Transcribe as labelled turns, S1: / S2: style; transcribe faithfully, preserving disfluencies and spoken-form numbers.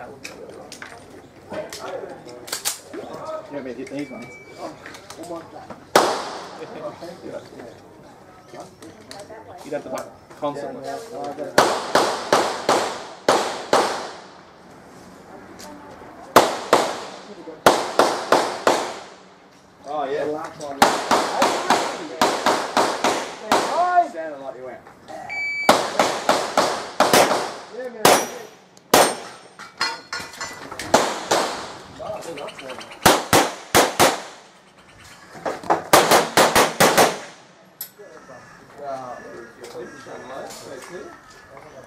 S1: You want me to hit these ones? You'd have to like constantly. Oh yeah. The last one. Sounded like you went. Yeah, man. Oh, that's one. Wow.